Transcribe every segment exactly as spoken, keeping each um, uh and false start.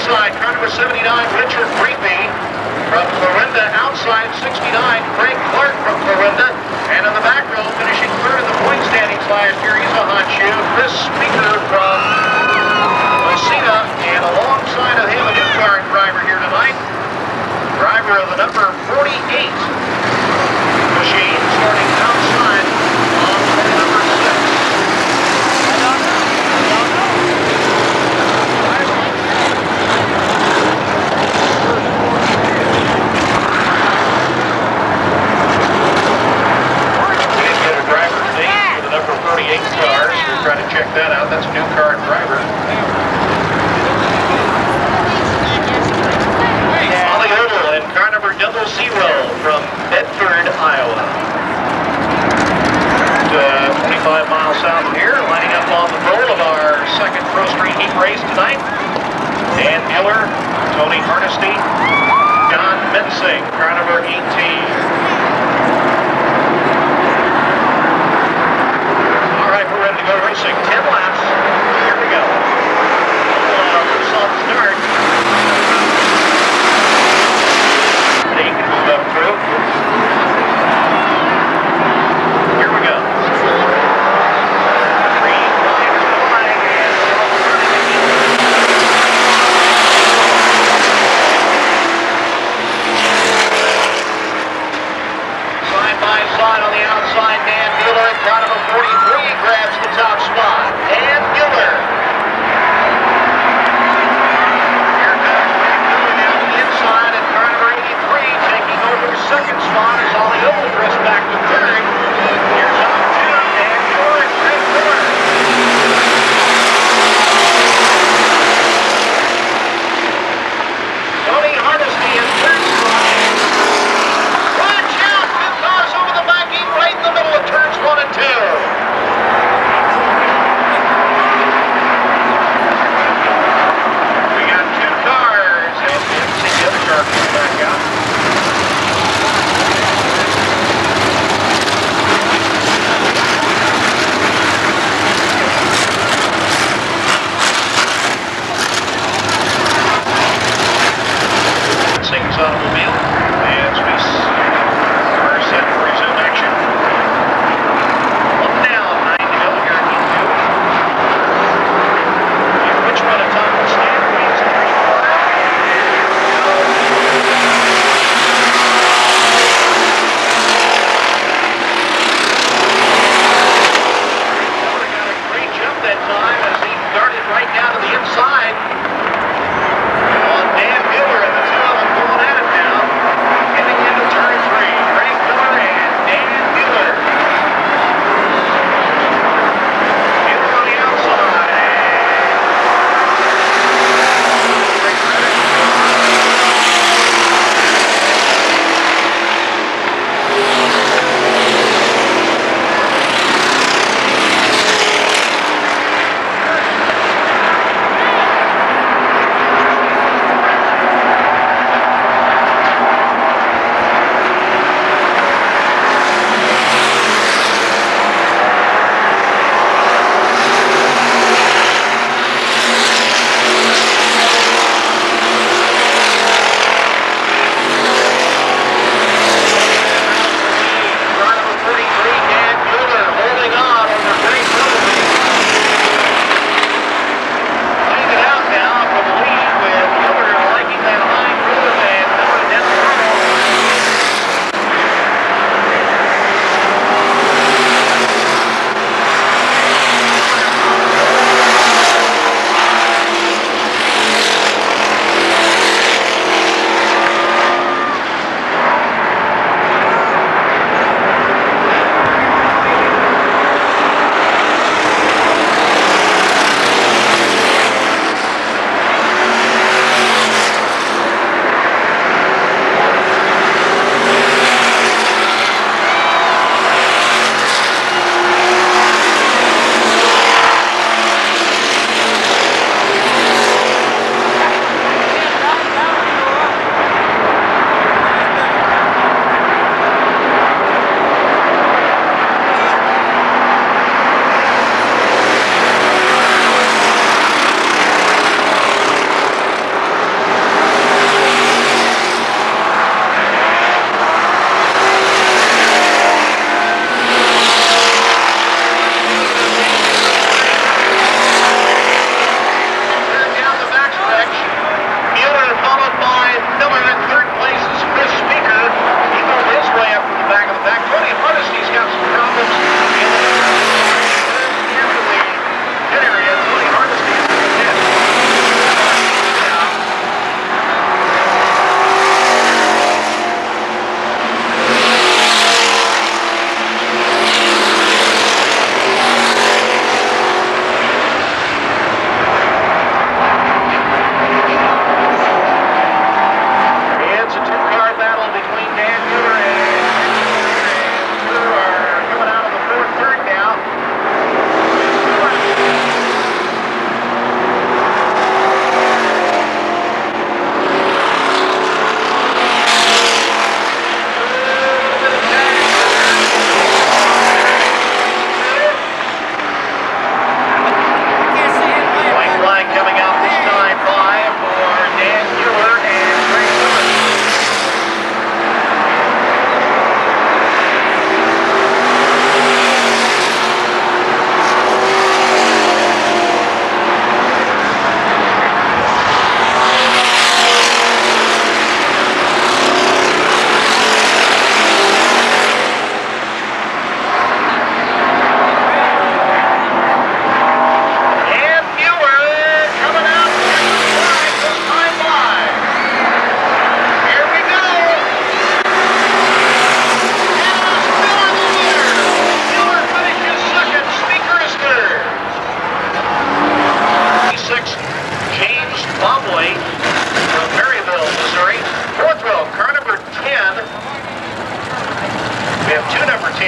inside, car number seventy-nine, Richard Creepy. From Florinda, outside sixty-nine, Craig Clark from Florinda. And in the back row, finishing third in the point standings last year, he's a hot shoe, Chris Speaker from Messina. And alongside of him, a new car driver here tonight. Driver of the number forty-eight machine, starting outside on pole number six. I don't know. I don't know. We didn't get a driver's name for the number forty-eight car, so we're trying to check that out. That's a new car driver. Car number double zero from Bedford, Iowa. Uh, twenty-five miles south of here, lining up on the pole of our second Pro Street Heat race tonight. Dan Miller, Tony Hardesty, John Mensing, car number eighteen. All right, we're ready to go racing. ten laps. Here we go. Uh, soft start. They can move up through. Here we go. Green flag is flying and side by side on the outside, Dan Mueller, car number forty-three grabs the top spot.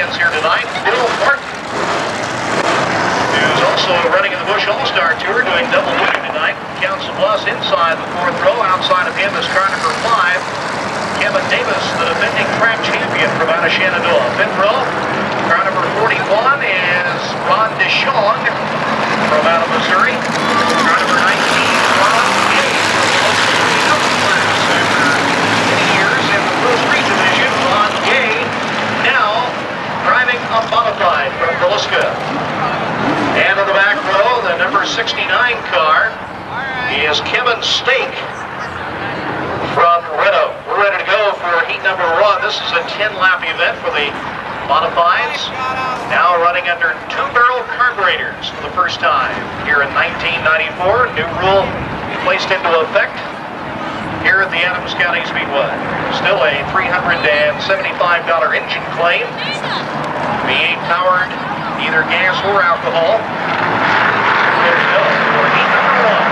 champions here tonight, Bill Martin, who's also running in the Busch All-Star Tour, doing double duty tonight. Counts the plus inside the fourth row. Outside of him is car number five, Kevin Davis, the defending track champion from out of Shenandoah. Fifth row, car number forty-one is Ron DeShong from out of Missouri. Car number nineteen, Ron Gay from the class. After many years in the Pro Street Division, Ron Gay now driving a modified from Villisca. And in the back row, the number sixty-nine car is Kevin Stake from Rideau. We're ready to go for heat number one. This is a ten lap event for the modifieds. Now running under two-barrel carburetors for the first time here in nineteen ninety-four. New rule placed into effect here at the Adams County Speedway. Still a three hundred seventy-five dollar engine claim. V eight powered, either gas or alcohol. There we go for heat number one.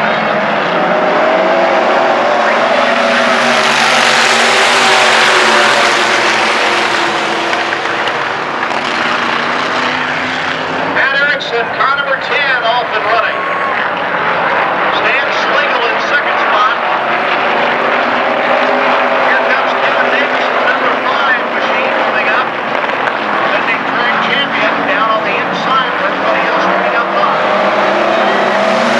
Car number ten off and running. Stan Schlegel in second spot. Here comes Kevin Davis, the number five machine coming up. Defending track champion down on the inside. Everybody else coming up high.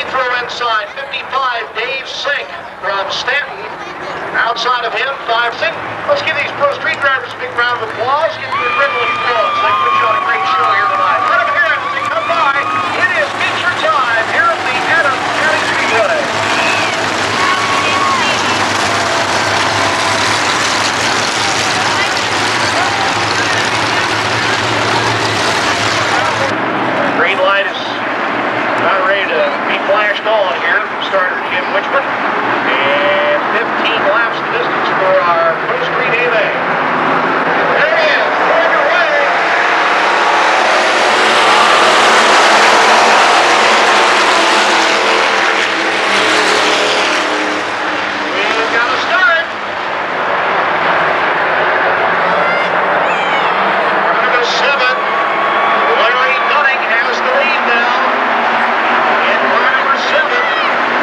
throw inside, fifty-five, Dave Sink from Stanton. Outside of him, five Sink. Let's give these pro street drivers a big round of applause. Give them a adrenaline applause. They put you on a great show here tonight. Let them hear it as they come by. It is feature time here at the Adams County Speedway. Green light is about ready to be flashed on here from starter Jim Wichman. And fifteen laps the distance for our Pro Street A M A. There he is, going your way. We've got to start. We're going to go seven. Larry Dunning has the lead now. In car number seven.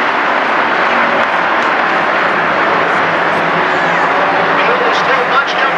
Field is still bunched up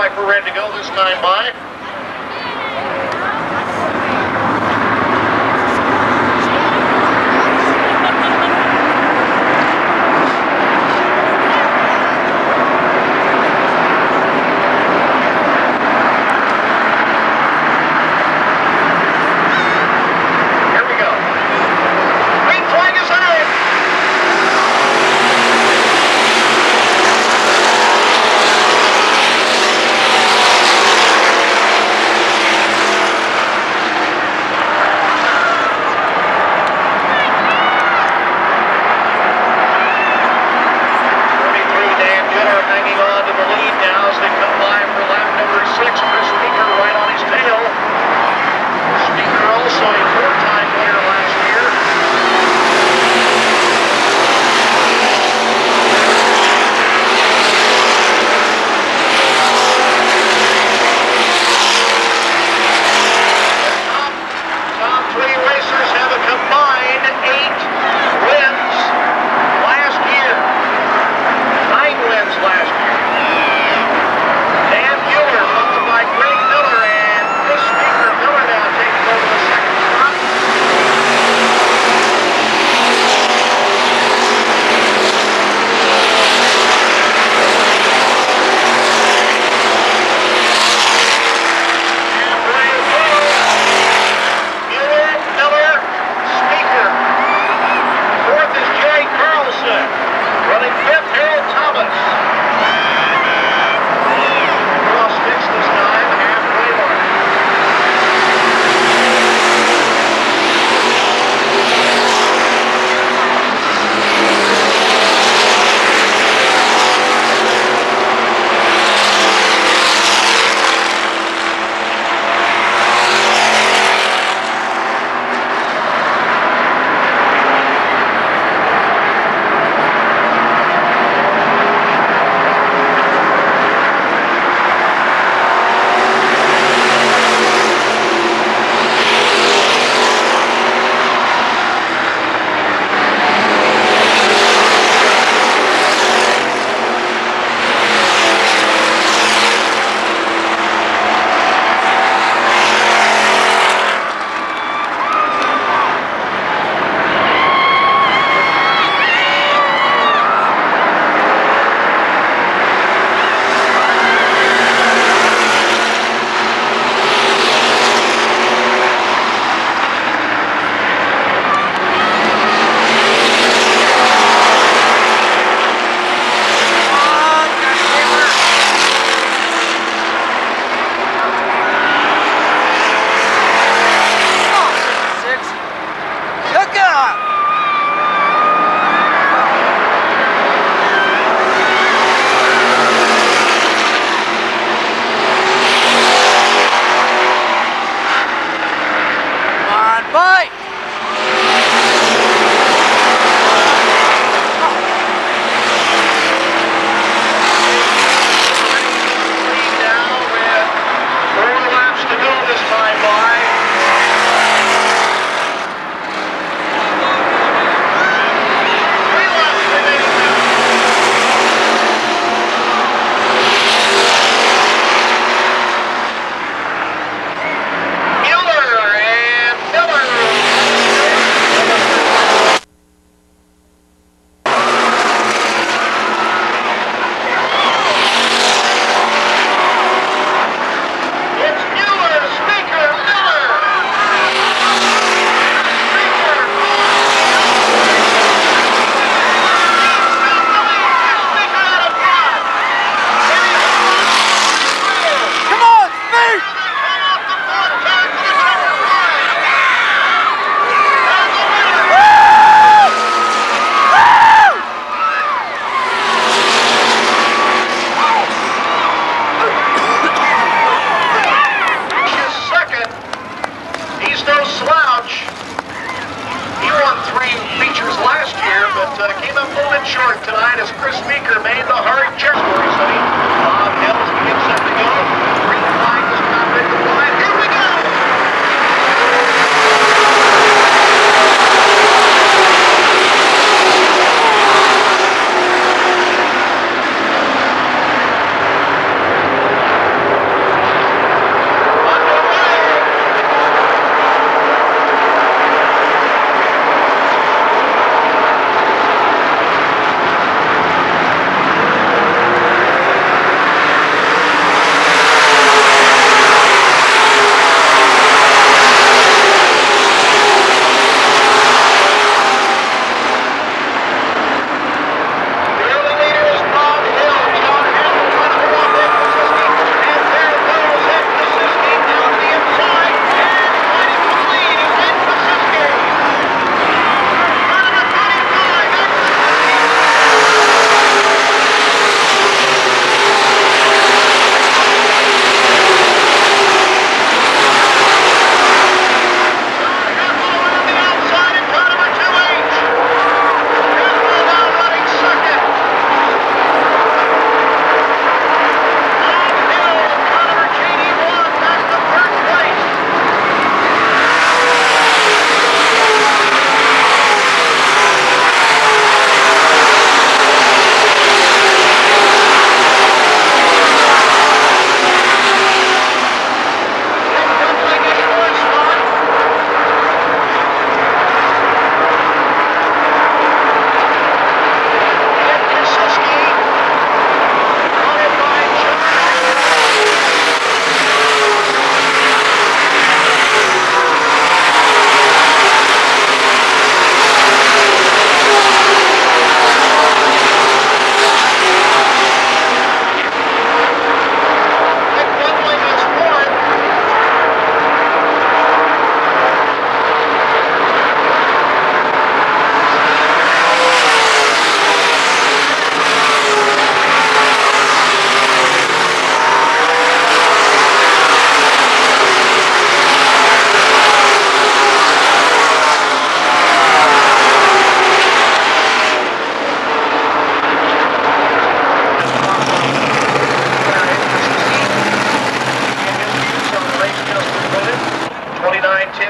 like we're ready to go this time by.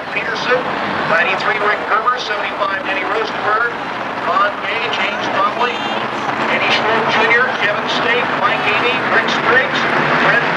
Peterson, ninety-three Rick Gerber, seventy-five Denny Rosenberg, Ron Gay, James Conley, Eddie Schroep Junior, Kevin State, Mike Amy, Rick Spriggs, Fred